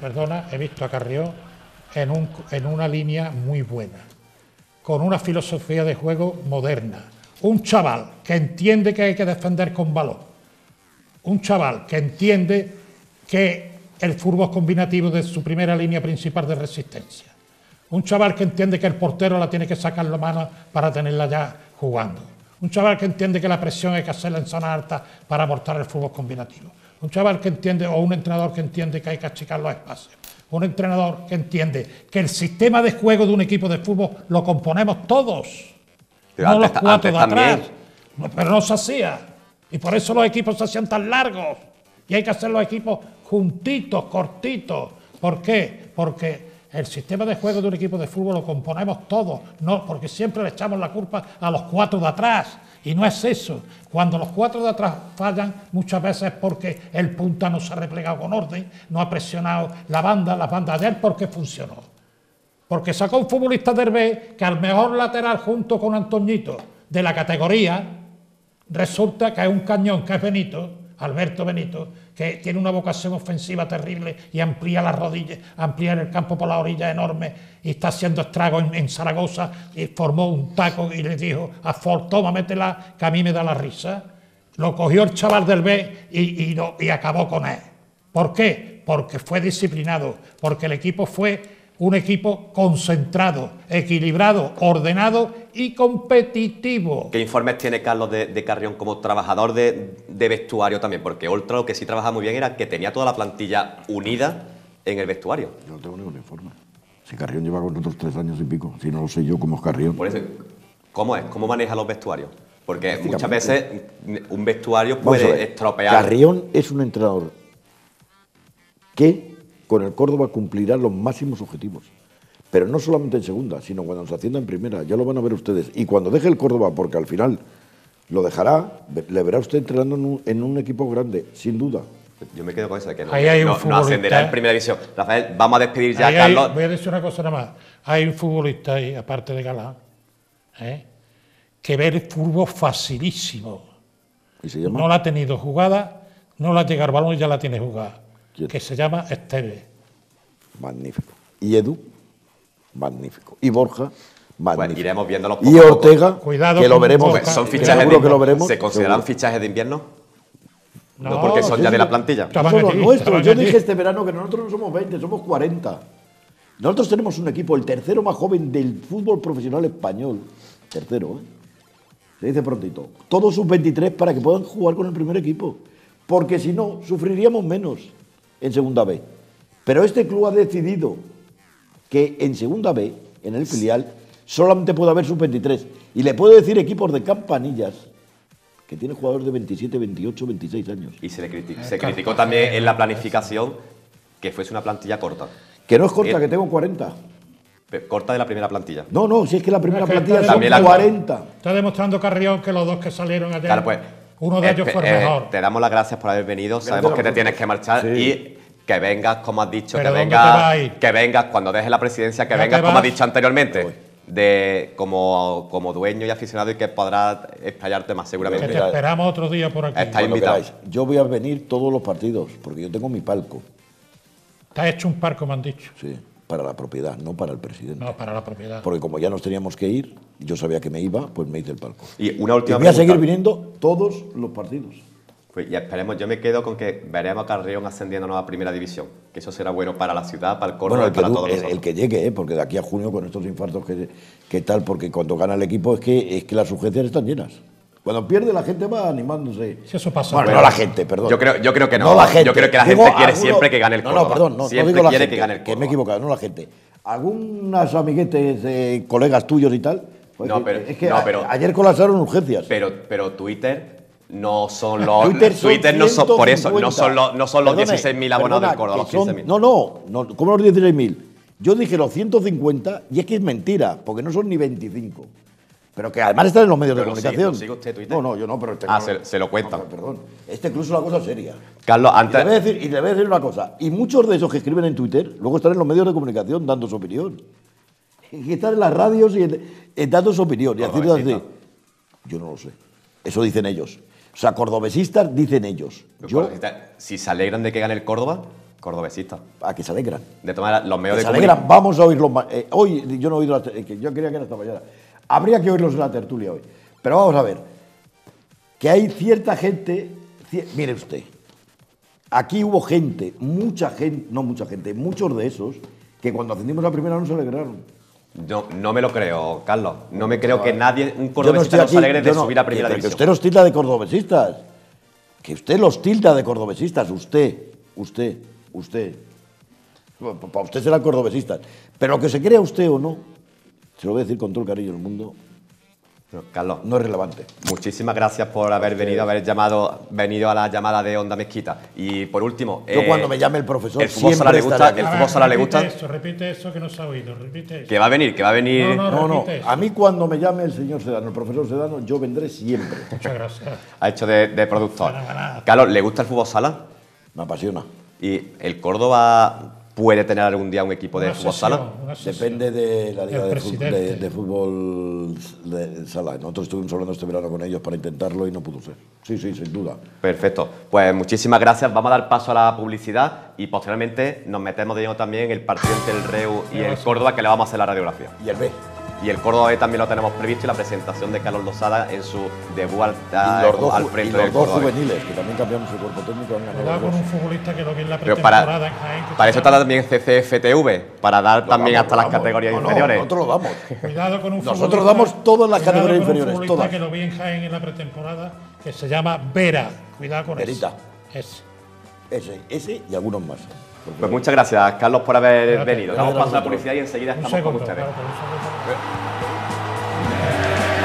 en una línea muy buena, con una filosofía de juego moderna. Un chaval que entiende que hay que defender con valor. Un chaval que entiende que el fútbol combinativo es su primera línea principal de resistencia. Un chaval que entiende que el portero la tiene que sacar la mano para tenerla ya jugando. Un chaval que entiende que la presión hay que hacerla en zona alta para aportar el fútbol combinativo. Un chaval que entiende, o un entrenador que entiende que hay que achicar los espacios. Un entrenador que entiende que el sistema de juego de un equipo de fútbol lo componemos todos. Pero no los cuatro de atrás. También. Pero no se hacía. Y por eso los equipos se hacían tan largos. Y hay que hacer los equipos juntitos, cortitos. ¿Por qué? Porque el sistema de juego de un equipo de fútbol lo componemos todos, no porque siempre le echamos la culpa a los cuatro de atrás, y no es eso. Cuando los cuatro de atrás fallan, muchas veces es porque el punta no se ha replegado con orden, no ha presionado la banda de él porque funcionó. Porque sacó un futbolista del B que al mejor lateral junto con Antoñito de la categoría, resulta que es un cañón, que es Benito, Alberto Benito, que tiene una vocación ofensiva terrible y amplía las rodillas, amplía el campo por la orilla enorme y está haciendo estragos en Zaragoza, y formó un taco y le dijo a Ford, toma, métela, que a mí me da la risa. Lo cogió el chaval del B y acabó con él. ¿Por qué? Porque fue disciplinado, porque el equipo fue un equipo concentrado, equilibrado, ordenado y competitivo. ¿Qué informes tiene Carlos de Carrión como trabajador de vestuario también? Porque Oltra lo que sí trabajaba muy bien era que tenía toda la plantilla unida en el vestuario. Yo no tengo ningún informe. Si Carrión lleva con nosotros 3 años y pico, si no lo sé yo, ¿cómo es Carrión? Por eso, ¿Cómo es? ¿Cómo maneja los vestuarios? Porque muchas veces un vestuario Vamos a ver. puede estropear. Carrión es un entrenador que con el Córdoba cumplirá los máximos objetivos. Pero no solamente en segunda, sino cuando nos ascienda en primera. Ya lo van a ver ustedes. Y cuando deje el Córdoba, porque al final lo dejará, le verá usted entrenando en un equipo grande, sin duda. Yo me quedo con eso de que no, Ahí hay un no ascenderá en futbolista. primera división. Rafael, vamos a despedir ya a Ahí Carlos. voy a decir una cosa nada más. Hay un futbolista ahí, aparte de Galán, que ve el fútbol facilísimo. ¿Y se llama? No la ha tenido jugada, no la llega al balón y ya la tiene jugada. ¿Quién? Que se llama Esteve. Magnífico. Y Edu, magnífico. Y Borja, magnífico. Pues iremos viéndolos Y poco a poco. Ortega, Cuidado que lo con veremos. Borja. Pues son Seguro fichajes seguro que lo veremos. ¿Se consideran seguro. fichajes de invierno? No, No, porque son sí, ya de sí. la plantilla. Estaban No son los allí, nuestros. estaban Yo allí. dije este verano que nosotros no somos 20, somos 40. Nosotros tenemos un equipo, el tercero más joven del fútbol profesional español. Tercero, ¿eh? Se dice prontito. Todos sus 23 para que puedan jugar con el primer equipo. Porque si no, sufriríamos menos en segunda B. Pero este club ha decidido que en segunda B, en el filial, solamente puede haber sus 23. Y le puedo decir equipos de campanillas que tienen jugadores de 27, 28, 26 años. Y se criticó también en la planificación que fuese una plantilla corta. Que no es corta, que tengo 40. Corta de la primera plantilla. No, si es que la primera Es que plantilla son también la- 40. Está demostrando Carrión que los dos que salieron ayer, Claro, pues. uno de ellos fue el mejor. Te damos las gracias por haber venido. Sabemos que te tienes que marchar Sí. y que vengas, como has dicho, ¿Pero que dónde te vas a ir? vengas cuando dejes la presidencia, que ¿Ya vengas, te como has vas? dicho anteriormente, como dueño y aficionado y que podrás explayarte más Que seguramente. te esperamos otro día por aquí. Está Cuando invitado. queráis. Yo voy a venir todos los partidos, porque yo tengo mi palco, Te has hecho un parco, me han dicho. sí, para la propiedad, no para el presidente. No, para la propiedad. Porque como ya nos teníamos que ir, yo sabía que me iba, pues me hice el palco. Y una Y última voy a seguir pregunta. viniendo todos los partidos. Pues ya esperemos, yo me quedo con que veremos a Carrión ascendiéndonos a primera división. Que eso será bueno para la ciudad, para el Córdoba Bueno, y para todos el nosotros. que llegue, porque de aquí a junio con estos infartos que tal, porque cuando gana el equipo es que las urgencias están llenas. Cuando pierde la gente va animándose. Si eso pasa. Bueno, no la gente, perdón. Yo creo que no. la gente. Yo creo que la Digo, gente quiere alguno- siempre que gane el Córdoba. No, perdón, no Siempre digo la quiere gente, que gane el que me he Córdoba. equivocado, no la gente. Algunas amiguetes, colegas tuyos y tal. pues No, que- pero- es que no, pero- ayer colapsaron urgencias. Pero Twitter no son los. Twitter no son, por eso, 150. no son los Perdone, 16.000 abonados perdona, del Córdoba, los que son- 15.000. No, ¿cómo los 16.000? Yo dije los 150 y es que es mentira, porque no son ni 25. Pero que además están en los medios de Pero lo sigue- comunicación. lo sigue usted, Twitter. No, yo no, pero este Ah, no- se lo cuentan. no, perdón. Este club es una cosa seria. Carlos, Y antes. le voy a decir una cosa. Y muchos de esos que escriben en Twitter luego están en los medios de comunicación dando su opinión. Y están en las radios y dando su opinión. Y haciendo así. Cordobesista. Yo no lo sé. Eso dicen ellos. O sea, cordobesistas dicen ellos. Yo, Si se alegran de que gane el Córdoba, cordobesista. a que se alegran. De todas maneras, los medios Que de se alegran. Vamos a oírlos. Hoy yo no he oído que yo quería que era esta mañana. Habría que oírlos en la tertulia hoy. Pero vamos a ver. Que hay cierta gente. Mire usted. Aquí hubo gente, mucha gente, no mucha gente, muchos de esos, que cuando ascendimos a primera no se alegraron. No me lo creo, Carlos. No me creo que nadie, un Yo cordobesista, no se alegre de subir a primera que división. usted los tilda de cordobesistas. Que usted los tilda de cordobesistas. Usted. Bueno, para usted serán cordobesistas. Pero lo que se crea usted o no, se lo voy a decir con todo el cariño del mundo, No, Carlos, no es relevante. muchísimas gracias por haber venido a la llamada de Onda Mezquita. Y por último, Yo cuando me llame el profesor el fútbol siempre sala le gusta, estaré el aquí. fútbol sala le gusta, Repite eso que no se ha oído, repite eso. que va a venir. No, No, repite eso. a mí cuando me llame el señor Sedano, el profesor Sedano, yo vendré siempre. Muchas gracias. Ha hecho de productor. Fenomenal. Carlos, ¿le gusta el fútbol sala? Me apasiona. ¿Y el Córdoba puede tener algún día un equipo de Una fútbol sesión, sala? una sesión. Depende de la liga El de fútbol, presidente. de fútbol de sala. Nosotros estuvimos hablando este verano con ellos para intentarlo y no pudo ser. Sí, sin duda. Perfecto. Pues muchísimas gracias. Vamos a dar paso a la publicidad y posteriormente nos metemos de lleno también en el partido entre el Reu y el Córdoba, que le vamos a hacer la radiografía. Y el B. Y el Córdoba B también lo tenemos previsto y la presentación de Carlos Lozada en su debut al Y frente los del dos Córdoba B. juveniles, que también cambiamos el cuerpo técnico. Han ganado Cuidado los con dos. un futbolista que lo vi en la Pero pretemporada en Jaén. que para se eso está llama- también CCFTV, para dar Lo también damos, hasta lo las damos. categorías No, inferiores. Nosotros lo damos. Cuidado con un Nosotros futbolista- damos todas las cuidado categorías con un inferiores, futbolista todas. que lo vi en Jaén en la pretemporada, que se llama Vera. Cuidado con Verita. ese. Ese y algunos más. Porque Pues muchas gracias, Carlos, por haber Espérate, venido. Damos gracias paso a a la publicidad y enseguida Un estamos con segundo, ustedes. claro, un segundo.